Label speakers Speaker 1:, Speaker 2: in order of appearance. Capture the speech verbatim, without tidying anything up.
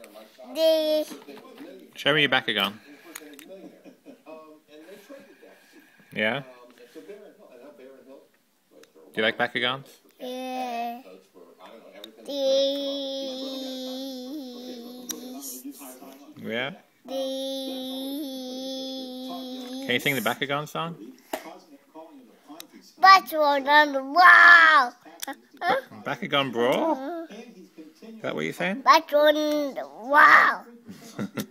Speaker 1: The
Speaker 2: Show me your Bakugan. Yeah? Do you like Bakugans?
Speaker 1: yeah, the
Speaker 2: Yeah?
Speaker 1: the
Speaker 2: Can you sing the Bakugan song?
Speaker 1: Bakugan on the wall. Huh?
Speaker 2: Bakugan Brawl? Is that what you're saying?
Speaker 1: Bakugan on the wall.